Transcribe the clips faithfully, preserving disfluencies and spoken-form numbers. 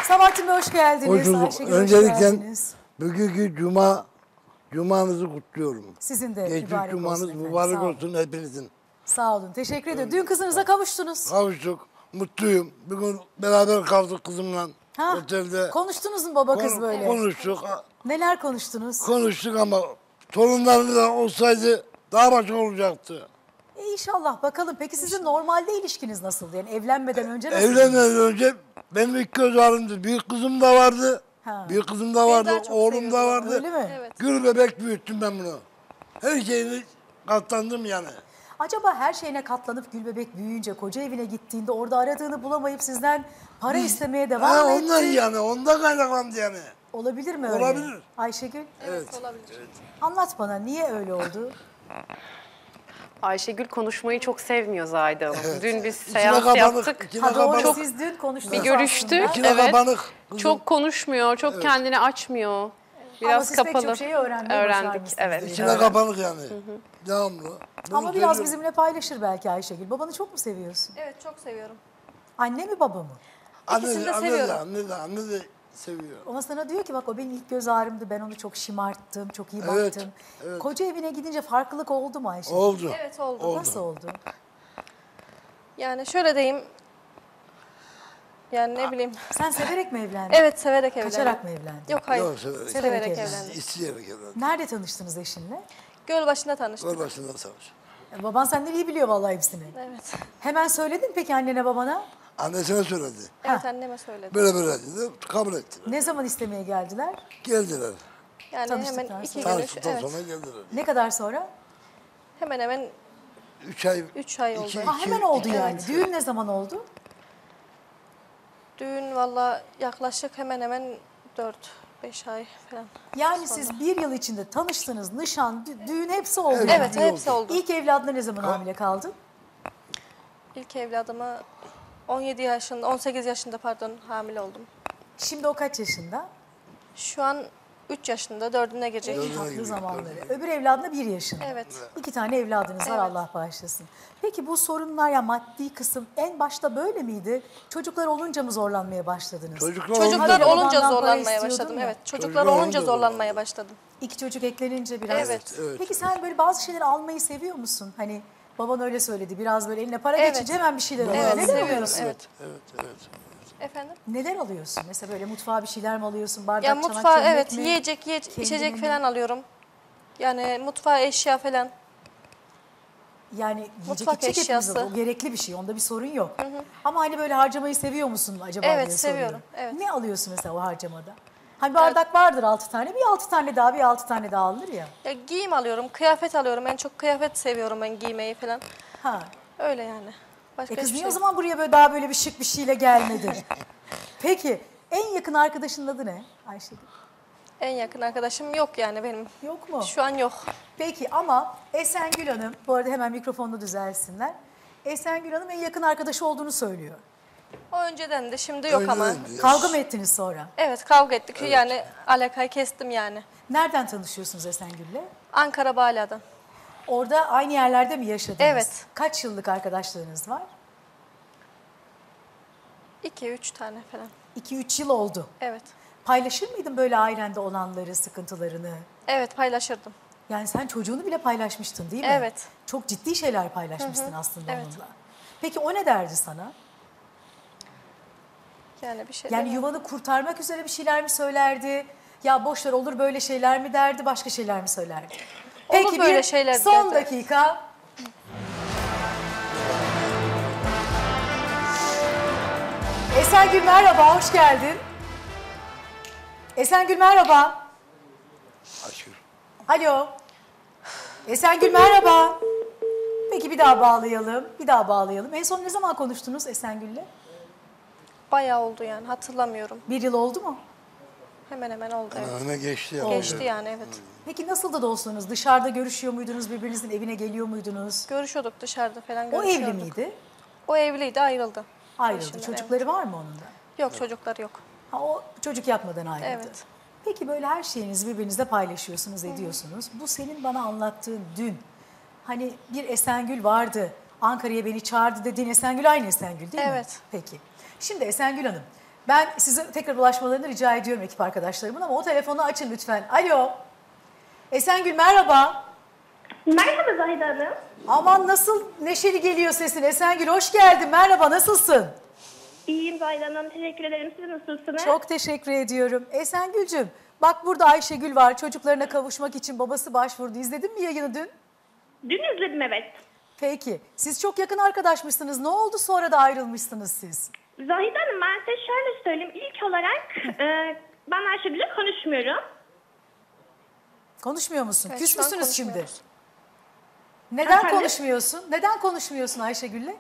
Sabahattin Bey hoş geldiniz. Hoş bulduk. Ayşegül hoş Öncelikle geldiniz. bugünkü cuma, cumanızı kutluyorum. Sizin de Geçmiş mübarek cumanız olsun efendim. mübarek Sağ olun. olsun hepinizin. Sağ olun. Teşekkür ederim. Dün kızınıza kavuştunuz. Kavuştuk, mutluyum. Bugün beraber kaldık kızımla Ha, otelde. konuştunuz mu baba kız Kon- böyle? Konuştuk, Neler konuştunuz? konuştuk ama torunlarımız da olsaydı daha başka olacaktı. E inşallah bakalım. Peki sizin normalde ilişkiniz nasıldı? Yani evlenmeden önce nasıl? Evlenmeden önce benim ilk göz ağrımdı. Büyük kızım da vardı. Ha. Büyük kızım da vardı, daha çok oğlum da seviyordum. vardı. Öyle mi? Evet. Gül bebek büyüttüm ben bunu. Her şeyini katlandım yani. Acaba her şeyine katlanıp Gülbebek büyüyünce koca evine gittiğinde orada aradığını bulamayıp sizden para istemeye devam Ha, mı etti? ondan yani, ondan kaynaklandı yani. Olabilir mi öyle? Olabilir. Ayşegül Evet, olabilir. anlat bana niye öyle oldu? Ayşegül konuşmayı çok sevmiyor Zahide Hanım. Dün biz İçine seans kapanık, yaptık. içine Ha doğru kapanık. siz dün konuştunuz Bir görüştük. aslında. İçine Evet. kapanık. Kızım. Çok konuşmuyor, çok kendini açmıyor. Ama Biraz siz pek kapalı. çok şeyi öğrenmeye Öğrendik, başarmışsınız evet. diye. İçine kapanık yani. Devamlı. Bunu Ama biraz söylüyorum. bizimle paylaşır belki Ayşegül. Babanı çok mu seviyorsun? Evet, çok seviyorum. Anne mi baba mı? Anne İkisini de, de anne de, seviyorum. anne de, anne de seviyor. Ama sana diyor ki bak o benim ilk göz ağrımdı. Ben onu çok şımarttım, çok iyi Evet, baktım. evet. Koca evine gidince farklılık oldu mu Ayşegül? Oldu. Evet, oldu. Oldu. Nasıl oldu? Yani şöyle diyeyim. Yani ne bileyim. Sen severek mi evlendin? Evet, severek evlendim. Kaçarak mı evlendin? Yok, hayır. Yok, severek. Severek, Severek evlendim. İsteyerek evlendim. Nerede tanıştınız eşinle? Gölbaşı'nda tanıştık. Gol başından savaş. E, Baban senden iyi biliyor vallahi hepsini. Evet. Hemen söyledin mi peki annene babana? Annesine söyledi. Evet, anneme söyledim. Böyle böyle dedi. Kabul ettiler. Ne zaman istemeye geldiler? Geldiler. Yani Tanıştıktan hemen iki sonra. gün, üç, Tanıştıktan evet. sonra geldiler. Ne kadar sonra? Hemen hemen Üç ay. üç ay oldu. iki- Ha, hemen oldu iki- yani. Düğün ne zaman oldu? Düğün valla yaklaşık hemen hemen dört beş ay falan. Yani siz bir yıl içinde tanıştınız, nişan, dü- düğün hepsi oldu. Evet. yani. Evet, hepsi oldu. İlk evladına ne zaman hamile kaldın? İlk evladımı on yedi yaşında, on sekiz yaşında pardon hamile oldum. Şimdi o kaç yaşında? Şu an üç yaşında, dördüne girecek. En tatlı zamanları. Öbür evladına bir yaşında. Evet. İki tane evladınız var Evet. Allah bağışlasın. Peki bu sorunlar ya maddi kısım en başta böyle miydi? Çocuklar olunca mı zorlanmaya başladınız? Çocuklar, Çocuklar Habire olunca babandan para zorlanmaya istiyordun başladım. ya. Evet, çocuklar Çocuklar olunca olunca zorlanmaya başladım. İki çocuk eklenince biraz. Evet. Evet. Peki sen böyle bazı şeyleri almayı seviyor musun? Hani baban öyle söyledi. Biraz böyle eline para Evet. geçince hemen bir şeyler alıyor. Evet, Neler seviyorum, alıyorsun? evet. Evet, evet. Efendim? Neler alıyorsun? Mesela böyle mutfağa bir şeyler mi alıyorsun? Bardak, Ya çanak, mutfağa çömlek evet mi? yiyecek, yiye, Kendine içecek mi? falan alıyorum. Yani mutfağa eşya falan. Yani yiyecek Mutfak içecek hepimiz eşyası. o gerekli bir şey. Onda bir sorun yok. Ama hani böyle harcamayı seviyor musun acaba Evet, diye seviyorum. soruyorum. Evet. Ne alıyorsun mesela o harcamada? Hani bardak vardır altı tane. Bir altı tane daha, bir altı tane daha alınır ya. Ya giyim alıyorum, kıyafet alıyorum. En çok kıyafet seviyorum ben giymeyi falan. Ha. Öyle yani. Başka E kız hiçbir niye şey o zaman buraya böyle daha böyle bir şık bir şeyle gelmedi? Peki en yakın arkadaşının adı ne Ayşegül? En yakın arkadaşım yok yani benim. Yok mu? Şu an yok. Peki ama Esengül Hanım, bu arada hemen mikrofonunu düzelsinler. Esengül Hanım en yakın arkadaşı olduğunu söylüyor. O önceden de şimdi yok ama. Önceden de. Kavga mı ettiniz sonra? Evet, kavga ettik. Yani alakayı kestim yani. Nereden tanışıyorsunuz Esengül'le? Ankara Bala'dan. Orada aynı yerlerde mi yaşadınız? Evet. Kaç yıllık arkadaşlığınız var? iki üç tane falan. iki üç yıl oldu. Evet. Paylaşır mıydın böyle ailende olanları, sıkıntılarını? Evet, paylaşırdım. Yani sen çocuğunu bile paylaşmıştın değil mi? Evet. Çok ciddi şeyler paylaşmıştın aslında evet. onunla. Peki o ne derdi sana? Yani bir şey Yani demiyorum. yuvanı kurtarmak üzere bir şeyler mi söylerdi? Ya boşver olur böyle şeyler mi derdi, başka şeyler mi söylerdi? Peki böyle bir şeyler son dedi. dakika. Esengül merhaba, hoş geldin. Esengül merhaba. Aşkım. Alo. Esengül merhaba. Peki bir daha bağlayalım, bir daha bağlayalım. En son ne zaman konuştunuz Esengül'le? Bayağı oldu yani, hatırlamıyorum. Bir yıl oldu mu? Hemen hemen oldu evet. Önüne geçti ya. Geçti yani evet. Peki nasıldı dostluğunuz? Dışarıda görüşüyor muydunuz? Birbirinizin evine geliyor muydunuz? Görüşüyorduk dışarıda falan O görüşüyorduk. evli miydi? O evliydi, ayrıldı. Ayrıldı. Eşinden, Çocukları var mı onun da? evet. Yok, çocukları yok. Ha, o çocuk yapmadan ayrıldı. Evet. Peki böyle her şeyinizi birbirinizle paylaşıyorsunuz, ediyorsunuz. Bu senin bana anlattığın dün. Hani bir Esengül vardı, Ankara'ya beni çağırdı dediğin Esengül aynı Esengül değil mi? Evet. Peki. Şimdi Esengül Hanım, Ben size tekrar ulaşmalarını rica ediyorum ekip arkadaşlarımın ama o telefonu açın lütfen. Alo. Esengül merhaba. Merhaba Zahide Hanım. Aman nasıl neşeli geliyor sesin Esengül. Hoş geldin. Merhaba, nasılsın? İyiyim Zahide Hanım. Teşekkür ederim. Siz nasılsınız? Çok teşekkür ediyorum. Esengül'cüm bak burada Ayşegül var. Çocuklarına kavuşmak için babası başvurdu. İzledin mi yayını dün? Dün izledim, evet. Peki. Siz çok yakın arkadaşmışsınız. Ne oldu sonra da ayrılmışsınız siz? Zahide Hanım, ben size şöyle söyleyeyim. İlk olarak e, ben Ayşegül'le konuşmuyorum. Konuşmuyor musun? Evet, Küs şu an müsünüz şimdi? konuşmuyoruz. Neden Efendim? konuşmuyorsun? Neden konuşmuyorsun Ayşegül'le?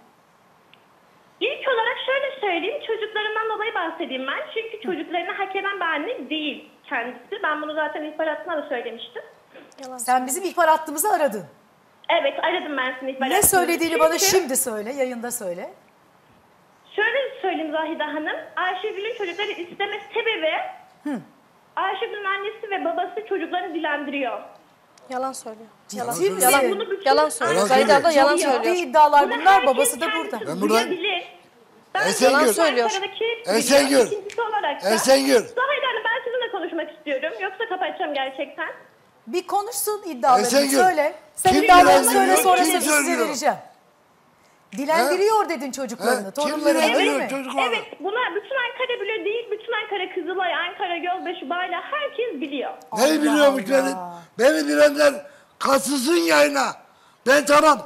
İlk olarak şöyle söyleyeyim. Çocuklarından dolayı bahsedeyim ben. Çünkü çocuklarını hak eden bir anne değil kendisi. Ben bunu zaten ihbaratına da söylemiştim. Yalan. Sen bizim ihbar hattımızı aradın. Evet, aradım ben sizin ihbaratınızı. Ne söylediğini bana Çünkü şimdi söyle, yayında söyle. Şöyle söyleyeyim Zahide Hanım. Ayşegül'ün çocukları isteme sebebi Ayşegül'ün annesi ve babası çocuklarını dilendiriyor. Yalan söylüyor. Yalan, Ciddi misin? yalan, Bunu bütün yalan söylüyor. Yalan Zahide abla söylüyor. yalan Ciddi söylüyor. iddialar Bunu bunlar, herkes babası da kendisi burada. Ben buradan- duyabilir. Ben Esengül. yalan söylüyor. Esengül. Esengül. İkincisi olarak da. Esengül. Zahide Hanım, ben sizinle konuşmak istiyorum. Yoksa kapatacağım gerçekten. Bir konuşsun iddialarını Esengül, söyle. Sen kim iddialarını dilendiriyor, söyle sonra kim sözü size söylüyor? vereceğim. Dilendiriyor dedin çocuklarını, He, kim torunlarını değil dilendiriyor mi? çocukları? Evet, buna bütün Ankara bile değil, bütün Ankara, Kızılay, Ankara, Gölbaşı, Bayla herkes biliyor. Neyi biliyormuş Allah. benim? Beni bilenler katılsın yayına. Ben tamam.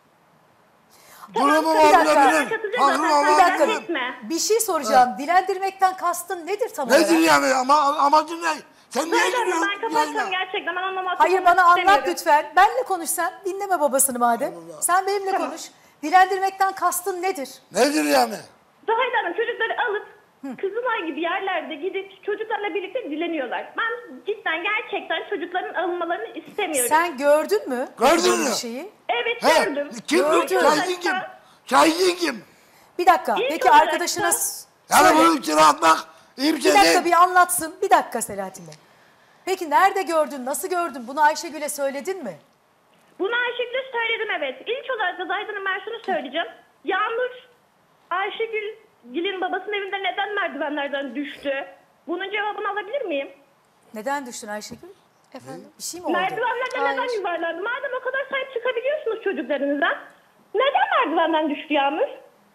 Durumu bir dakika. olabilir. Katılacağız Hakkım zaten. Bir dakika, Merak etme. bir şey soracağım. Dilendirmekten kastın nedir tam olarak? Nedir yani? Ama amacın ne? Sen niye Zahide Hanım, giriyorsun ben kapatacağım yayına? gerçekten. Ben anlamak Hayır, bana anlat lütfen. Benle konuş sen. Dinleme babasını madem. Sen benimle konuş. Dilendirmekten kastın nedir? Nedir yani? Zahide Hanım, çocukları alıp Kızılay gibi yerlerde gidip çocuklarla birlikte dileniyorlar. Ben cidden gerçekten çocukların alınmalarını istemiyorum. Sen gördün mü? Gördün mü? Bu şeyi. Evet, He? gördüm. Kim bu? Gördüm. Şahidin kim? Şahidin kim? Bir dakika. İlk Peki olarak arkadaşına da- s- Yani söyle. bunu iftira atmak iyi bir Bir şey dakika değil. bir anlatsın. Bir dakika Selahattin Bey. Peki nerede gördün? Nasıl gördün? Bunu Ayşegül'e söyledin mi? Bunu Ayşegül'e söyledim, evet. İlk olarak da Zahide Hanım, ben şunu söyleyeceğim. Yağmur, Ayşegül Gil'in babasının evinde neden merdivenlerden düştü? Bunun cevabını alabilir miyim? Neden düştün Ayşegül? Efendim? Bir şey mi oldu? Merdivenlerden Hayır. neden yuvarlandı? Madem o kadar sahip çıkabiliyorsunuz çocuklarınıza, neden merdivenden düştü Yağmur?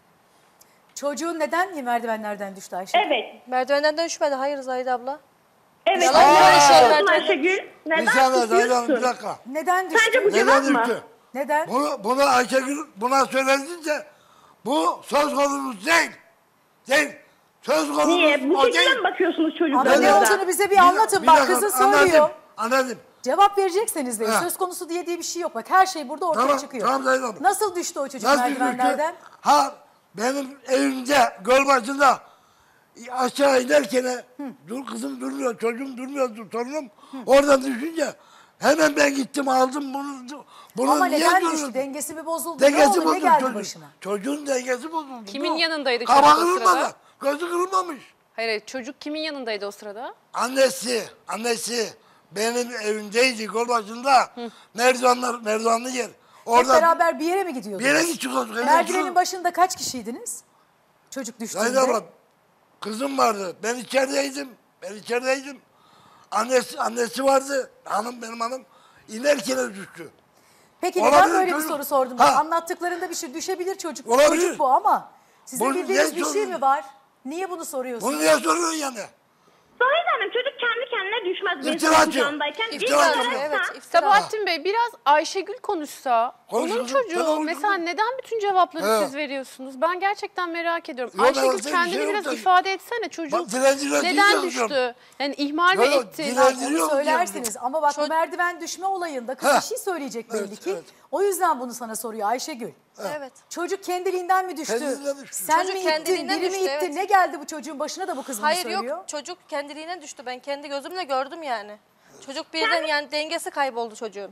Çocuğun neden merdivenlerden düştü Ayşegül? Evet. Merdivenden düşmedi. Hayır Zahide abla. Evet. Yalan Neden konuşuyor susuyorsun merdivenden. Ayşegül? Neden Bir saniye Zahide Hanım, bir susuyorsun? dakika. Neden düştü? Sence bu cevap Neden mı? düştü? Neden? Bunu, bunu Ayşegül buna söyledince bu söz konusu değil. Değil. Söz konusu Niye? Bu o şekilde değil. mi bakıyorsunuz Ama ne çocuklarınıza? olduğunu bize bir Bir- anlatın. bir Bak dakika, kızın anladım, söylüyor. Anladım. Cevap verecekseniz verin. Ha. Söz konusu diye diye bir şey yok. Bak her şey burada ortaya Tamam, çıkıyor. tamam Zahide Hanım. Nasıl düştü o çocuk Nasıl merdivenlerden? düştü? Ha benim evimde göl başında aşağı inerken dur kızım durmuyor, çocuğum durmuyor, torunum oradan düşünce hemen ben gittim aldım bunu. Bunu Ama niye neden görüyorsun? düştü? Dengesi mi bozuldu? Dengesi ne oldu? Ne bozuldu geldi çocuğun. başına? Çocuğun dengesi bozuldu. Kimin Bu. yanındaydı Kafa çocuk o kırılmadı. sırada? Gözü kırılmamış. Hayır, hayır, çocuk kimin yanındaydı o sırada? Annesi, annesi benim evimdeydi gol başında. Merdivenler, merdivenli yer. Hep Orada beraber bir yere mi gidiyordunuz? bir yere gidiyorduk. Merdivenin başında kaç kişiydiniz? Çocuk düştüğünde. Zahide abla, kızım vardı. Ben içerideydim. Ben içerideydim. Annesi, annesi vardı. Hanım benim hanım. İnerken düştü. Peki Olabilir neden böyle bir çocuk. soru sordum? Ha. Anlattıklarında bir şey düşebilir çocuk. Olabilir. Çocuk bu ama sizin Bu bildiğiniz ne bir şey sorun? mi var? Niye bunu soruyorsunuz? Bunu niye soruyorsun yani? Zahide Hanım, çocuk kendi kendine düşmez. benim İftira atıyor. kucağımdayken. İlk İftira atıyor. olarak Evet, da- iftira. Sabahattin Bey, biraz Ayşegül konuşsa, Konuşsun, onun tabii çocuğu konuşsun. mesela neden bütün cevapları He. siz veriyorsunuz? Ben gerçekten merak ediyorum. Yok, ben Ayşegül olsaydı kendini şey yok biraz tabii. ifade etsene. Çocuk Bak, dilenciler değil neden yazıyorum. düştü? Yani ihmal mi Yok, yok, etti? dilen- Onu Biliyorum söylersiniz ama bak bu Çocuk- merdiven düşme olayında kız Ha. bir şey söyleyecek belli Evet, ki. evet. O yüzden bunu sana soruyor Ayşegül. Evet. Çocuk kendiliğinden mi düştü? Kendiliğinden düştü. Sen Çocuk mi ittin, kendiliğinden biri mi düştü, itti? evet. Ne geldi bu çocuğun başına da bu kız bunu Hayır söylüyor? yok, çocuk kendiliğinden düştü. Ben kendi gözümle gördüm yani. Çocuk birden yani dengesi kayboldu çocuğun.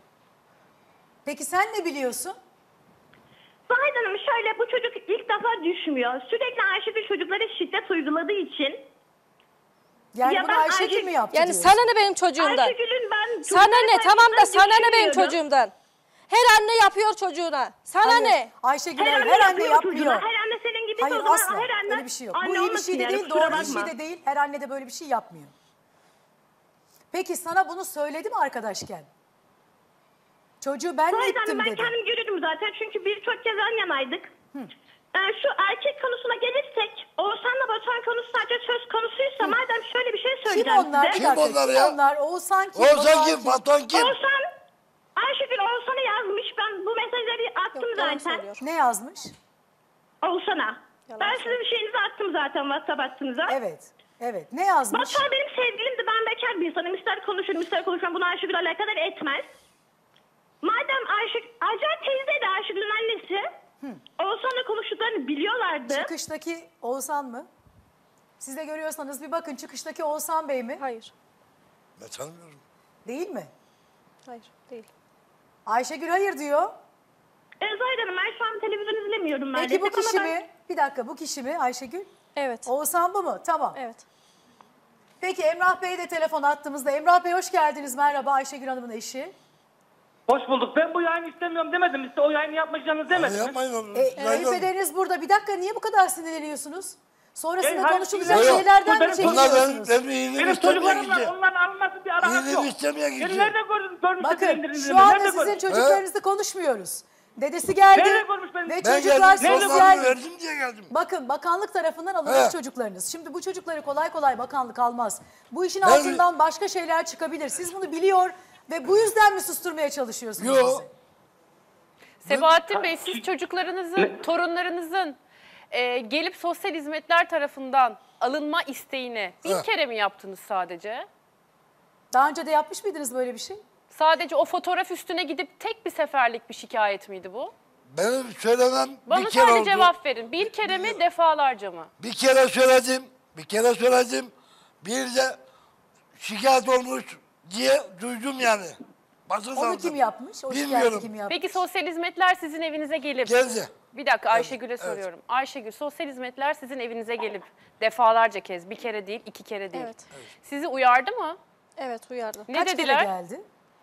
Peki sen ne biliyorsun? Zahide Hanım, şöyle, bu çocuk ilk defa düşmüyor. Sürekli Ayşegül çocuklara şiddet uyguladığı için. Yani Ya bunu ben Ayşegül Ayşe- mü yaptı Yani diyorsun? sana ne benim çocuğumdan? Ayşegül'ün ben... Sana ne? çocuklara Tamam da saygısını sana ne benim düşünmüyorum. çocuğumdan? Her anne yapıyor çocuğuna. Sana Hayır, ne? Ayşegül Her hayır, anne, her anne yapıyor çocuğuna. yapmıyor. Her anne senin gibi gittiyse Hayır o zaman asla. her anne Öyle bir şey yok. anne Bu iyi bir olmasın şey de yani, değil, kusura doğru bir şey bakma. de değil. Her anne de böyle bir şey yapmıyor. Peki sana bunu söyledi mi arkadaşken? Çocuğu ben mi Hayır ittim ben dedi. kendim görürdüm zaten çünkü birçok kez yan yanaydık. Yani şu erkek konusuna gelirsek, Oğuzhan'la Batuhan konusu sadece söz konusuysa madem şöyle bir şey Kim söyleyeceğim onlar? size. Bir dakika, Kim onlar kim ya? onlar? Oğuzhan kim? Oğuzhan Batuhan kim? Batuhan kim? Oğuzhan, Ayşegül Oğuzhan'a yazmış. Ben bu mesajları attım Yok, yalan zaten. söylüyor. Ne yazmış? Oğuzhan'a. Yalan Ben söylüyor. sizin şeyinizi attım zaten WhatsApp hattınıza. Evet. Evet. Ne yazmış? Batuhan benim sevgilimdi. Ben bekar bir insanım. İster konuşurum ister konuşmam. Bunu Ayşegül alakadar etmez. Madem Ayşe, Aycan teyze de Ayşegül'ün annesi. Oğuzhan'la konuştuklarını biliyorlardı. Çıkıştaki Oğuzhan mı? Siz de görüyorsanız bir bakın, çıkıştaki Oğuzhan Bey mi? Hayır. Ben tanımıyorum. Değil mi? Hayır değil. Ayşegül hayır diyor. E, Zahide Hanım ben şu an televizyon izlemiyorum Peki maalesef bu kişi ama ben- mi? Bir dakika, bu kişi mi Ayşegül? Evet. Oğuzhan bu mu? Tamam. Evet. Peki Emrah Bey de telefon attığımızda. Emrah Bey hoş geldiniz. Merhaba, Ayşegül Hanım'ın eşi. Hoş bulduk. Ben bu yayını istemiyorum demedim. Size o yayını yapmayacaksınız Hadi demedim. mi? yapmayın onu. E, Yayın- kayınpederiniz burada. Bir dakika, niye bu kadar sinirleniyorsunuz? Sonrasında E, hayır, konuşulacak yok, yok. şeylerden Bu mi benim- Bunlar benim, çekiniyorsunuz? benim iyiliğimi Benim istemeye çocuklarımla gidiyor. onların alınması bir alakası İyiliğimi yok. istemeye Beni gidiyor. nerede gördün, görmüşsün Bakın sinirlendiğinizi? şu anda Nerede sizin gördün? çocuklarınızı konuşmuyoruz. Dedesi geldi Nerede görmüş beni? ve Ben Ben çocuklar geldim, sosyal... sosyal... verdim diye geldim. Bakın bakanlık tarafından alınmış He. çocuklarınız. Şimdi bu çocukları kolay kolay bakanlık almaz. Bu işin Ben- altından başka şeyler çıkabilir. Siz bunu biliyor ve bu yüzden mi susturmaya çalışıyorsunuz Yok. bizi? Sebahattin Bey, siz çocuklarınızın, torunlarınızın e, gelip sosyal hizmetler tarafından alınma isteğini bir Ha. kere mi yaptınız sadece? Daha önce de yapmış mıydınız böyle bir şey? Sadece o fotoğraf üstüne gidip tek bir seferlik bir şikayet miydi bu? Benim söylemem Bana bir kere sadece oldu. cevap verin. Bir kere mi, defalarca mı? Bir kere söyledim. Bir kere söyledim. Bir de şikayet olmuş diye duydum yani. Basın Onu aldım. kim yapmış? O şikayeti Bilmiyorum. kim yapmış? Peki sosyal hizmetler sizin evinize gelip... Geldi. Bir dakika Ayşegül'e soruyorum. Ayşegül, sosyal hizmetler sizin evinize gelip defalarca kez, bir kere değil, iki kere değil. Evet. Sizi uyardı mı? Evet uyardı. Ne Kaç dediler? kere geldi?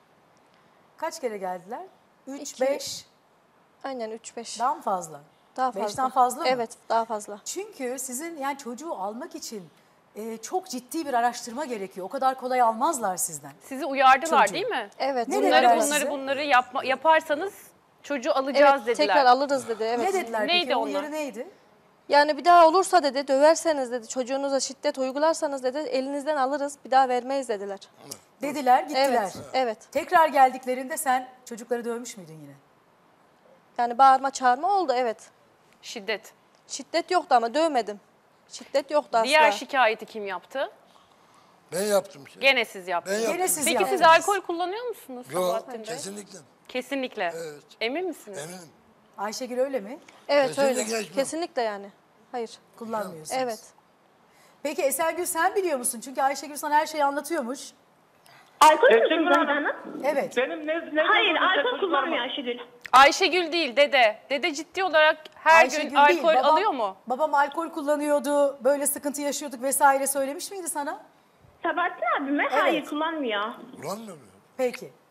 Kaç kere geldiler? Üç, İki. beş, Aynen üç beş. daha mı fazla? Daha fazla. Beşten fazla mı? Evet daha fazla. Çünkü sizin yani çocuğu almak için e, çok ciddi bir araştırma gerekiyor. O kadar kolay almazlar sizden. Sizi uyardılar Çocuğu. değil mi? Evet. Ne uyardı. Bunları dediler bunları size? bunları yapma, yaparsanız çocuğu alacağız Evet dediler. tekrar alırız dedi. Evet. Ne dediler Neydi peki? Onun onlar? yeri neydi? Yani bir daha olursa dedi döverseniz dedi çocuğunuza şiddet uygularsanız dedi elinizden alırız bir daha vermeyiz dediler. Dediler, gittiler. Evet. Evet. Tekrar geldiklerinde sen çocukları dövmüş müydün yine? Yani bağırma çağırma oldu evet. Şiddet. Şiddet yoktu ama dövmedim. Şiddet yoktu asla. Diğer şikayeti kim yaptı? Ben yaptım şey. Gene siz yaptınız. Ben yaptım. Gene siz Peki yaptınız. siz alkol kullanıyor musunuz Yok Sabahattin Bey? kesinlikle. Kesinlikle. Evet. Emin misiniz? Eminim. Ayşegül öyle mi? Evet Kesinlikle öyle. geçmem. Kesinlikle yani. Hayır. Kullanmıyorsunuz. Evet. Peki Esengül sen biliyor musun? Çünkü Ayşegül sana her şeyi anlatıyormuş. Alkol Ayşegül musunuz Hanım. Zahide Hanım? Evet. Benim ne, ne Hayır gördün sen alkol çocuklarıma? kullanmıyor Ayşegül. Ayşegül değil, dede. Dede ciddi olarak her Ayşegül gün değil, alkol babam- alıyor mu? Babam alkol kullanıyordu, böyle sıkıntı yaşıyorduk vesaire söylemiş miydi sana? Sabahattin abi mi? Evet. Hayır kullanmıyor. Ulan mı? Peki.